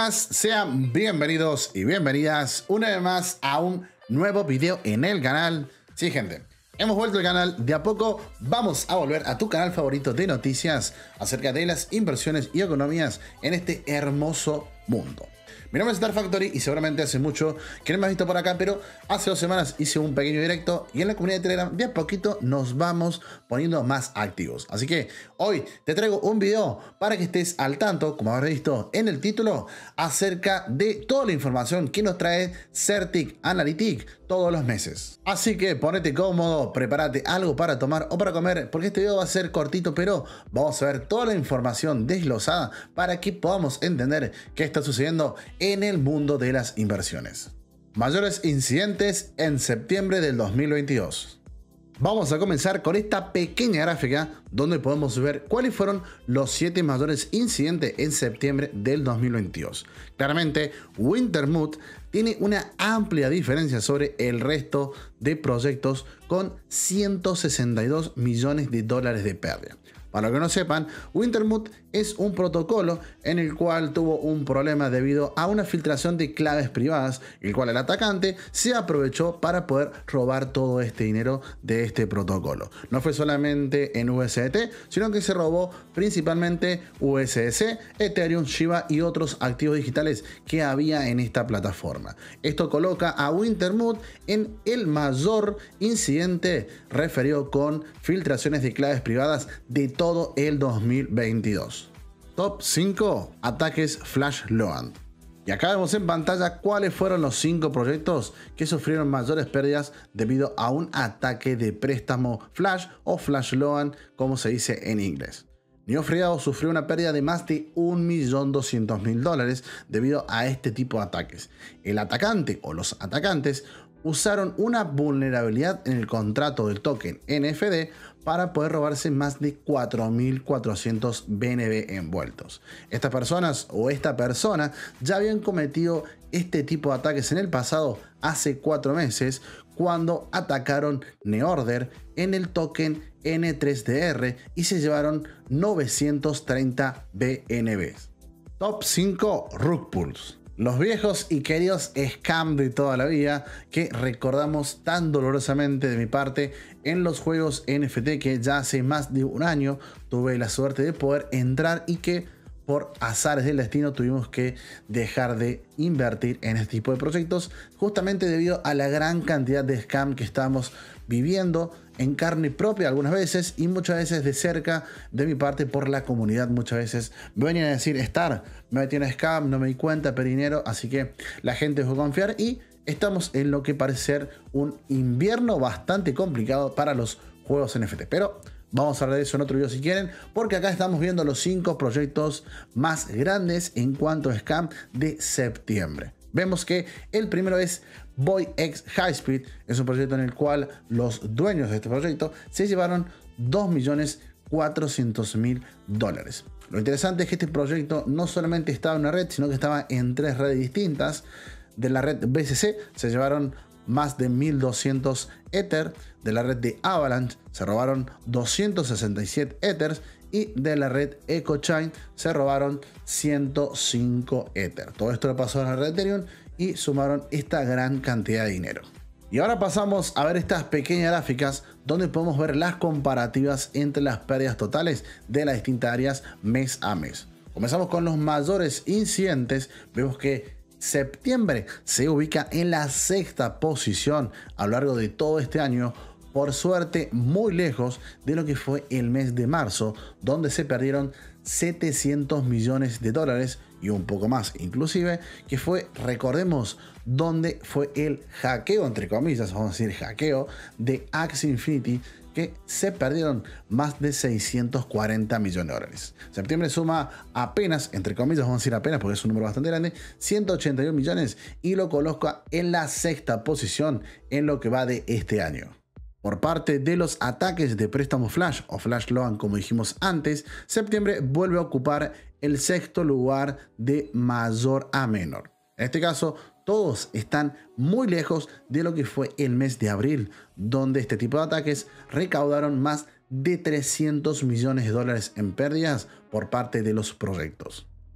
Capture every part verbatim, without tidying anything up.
buenas, sean bienvenidos y bienvenidas una vez más a un nuevo video en el canal. Sí, gente, hemos vuelto al canal. De a poco vamos a volver a tu canal favorito de noticias acerca de las inversiones y economías en este hermoso mundo. Mi nombre es Star Factory y seguramente hace mucho que no me has visto por acá, pero hace dos semanas hice un pequeño directo y en la comunidad de Telegram de a poquito nos vamos poniendo más activos. Así que hoy te traigo un video para que estés al tanto, como habrás visto en el título, acerca de toda la información que nos trae Certic Analytics todos los meses. Así que ponete cómodo, prepárate algo para tomar o para comer, porque este video va a ser cortito, pero vamos a ver toda la información desglosada para que podamos entender qué está sucediendo en el mundo de las inversiones. Mayores incidentes en septiembre del dos mil veintidós. Vamos a comenzar con esta pequeña gráfica donde podemos ver cuáles fueron los siete mayores incidentes en septiembre del dos mil veintidós. Claramente, Wintermute tiene una amplia diferencia sobre el resto de proyectos con ciento sesenta y dos millones de dólares de pérdida. Para los que no sepan, Wintermute es un protocolo en el cual tuvo un problema debido a una filtración de claves privadas, el cual el atacante se aprovechó para poder robar todo este dinero de este protocolo. No fue solamente en U S D T, sino que se robó principalmente U S D C, Ethereum, Shiba y otros activos digitales que había en esta plataforma. Esto coloca a Wintermute en el mayor incidente referido con filtraciones de claves privadas de todo el dos mil veintidós. Top cinco ataques Flash Loan. Y acá vemos en pantalla cuáles fueron los cinco proyectos que sufrieron mayores pérdidas debido a un ataque de préstamo Flash o Flash Loan, como se dice en inglés. Neofriado sufrió una pérdida de más de un millón doscientos mil dólares debido a este tipo de ataques. El atacante o los atacantes usaron una vulnerabilidad en el contrato del token N F D para poder robarse más de cuatro mil cuatrocientos B N B envueltos. Estas personas o esta persona ya habían cometido este tipo de ataques en el pasado, hace cuatro meses, cuando atacaron Neorder en el token N tres D R y se llevaron novecientos treinta B N Bs. Top cinco Rug Pulls. Los viejos y queridos scam de toda la vida que recordamos tan dolorosamente de mi parte en los juegos N F T que ya hace más de un año tuve la suerte de poder entrar y que por azares del destino tuvimos que dejar de invertir en este tipo de proyectos justamente debido a la gran cantidad de scam que estamos viviendo en carne propia algunas veces y muchas veces de cerca de mi parte por la comunidad. Muchas veces me venían a decir: Star, me metí en scam, no me di cuenta, perinero. Así que la gente dejó confiar y estamos en lo que parece ser un invierno bastante complicado para los juegos N F T, pero vamos a hablar de eso en otro video si quieren, porque acá estamos viendo los cinco proyectos más grandes en cuanto a scam de septiembre. Vemos que el primero es VoidX Highspeed, es un proyecto en el cual los dueños de este proyecto se llevaron dos millones cuatrocientos mil dólares. Lo interesante es que este proyecto no solamente estaba en una red, sino que estaba en tres redes distintas. De la red B C C se llevaron más de mil doscientos Ether, de la red de Avalanche se robaron doscientos sesenta y siete Ethers y de la red EcoChain se robaron ciento cinco Ether. Todo esto lo pasó a la red Ethereum y sumaron esta gran cantidad de dinero. Y ahora pasamos a ver estas pequeñas gráficas donde podemos ver las comparativas entre las pérdidas totales de las distintas áreas mes a mes. Comenzamos con los mayores incidentes. Vemos que septiembre se ubica en la sexta posición a lo largo de todo este año, por suerte muy lejos de lo que fue el mes de marzo, donde se perdieron setecientos millones de dólares y un poco más inclusive, que fue, recordemos, donde fue el hackeo, entre comillas, vamos a decir hackeo, de Axie Infinity, que se perdieron más de seiscientos cuarenta millones de dólares. Septiembre suma apenas, entre comillas, vamos a decir apenas porque es un número bastante grande, ciento ochenta y uno millones y lo coloca en la sexta posición en lo que va de este año. Por parte de los ataques de préstamo Flash o Flash Loan, como dijimos antes, septiembre vuelve a ocupar el sexto lugar de mayor a menor. En este caso, todos están muy lejos de lo que fue el mes de abril, donde este tipo de ataques recaudaron más de trescientos millones de dólares en pérdidas por parte de los proyectos.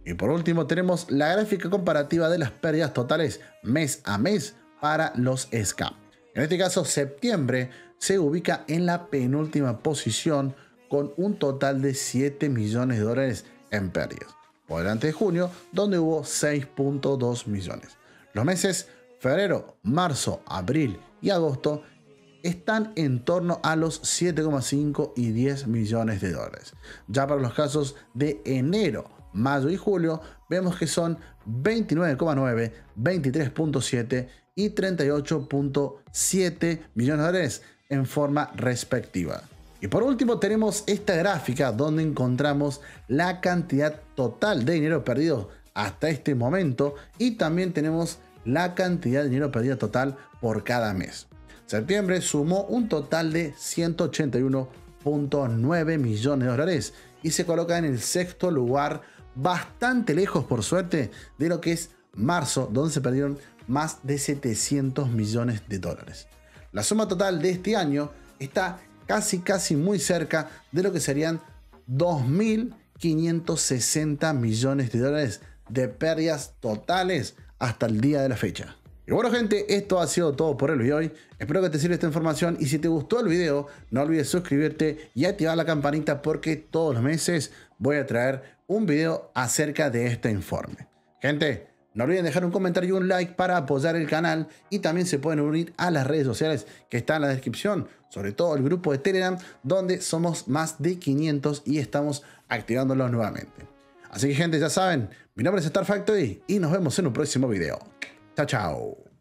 Y por último tenemos la gráfica comparativa de las pérdidas totales mes a mes para los S C A. En este caso, septiembre se ubica en la penúltima posición con un total de siete millones de dólares en pérdidas, por delante de junio, donde hubo seis punto dos millones. Los meses febrero, marzo, abril y agosto están en torno a los siete coma cinco y diez millones de dólares. Ya para los casos de enero, mayo y julio, vemos que son veintinueve coma nueve, veintitrés punto siete y treinta y ocho punto siete millones de dólares en forma respectiva. Y por último tenemos esta gráfica donde encontramos la cantidad total de dinero perdido hasta este momento y también tenemos la cantidad de dinero perdido total por cada mes. Septiembre sumó un total de ciento ochenta y uno punto nueve millones de dólares y se coloca en el sexto lugar, bastante lejos por suerte de lo que es marzo, donde se perdieron más de setecientos millones de dólares. La suma total de este año está casi casi muy cerca de lo que serían dos mil quinientos sesenta millones de dólares de pérdidas totales hasta el día de la fecha. Y bueno gente, esto ha sido todo por el video de hoy. Espero que te sirva esta información y si te gustó el video no olvides suscribirte y activar la campanita porque todos los meses voy a traer un video acerca de este informe. Gente, no olviden dejar un comentario y un like para apoyar el canal y también se pueden unir a las redes sociales que están en la descripción, sobre todo el grupo de Telegram donde somos más de quinientos y estamos activándolo nuevamente. Así que gente, ya saben, mi nombre es Star Factory y nos vemos en un próximo video. Chao, chao.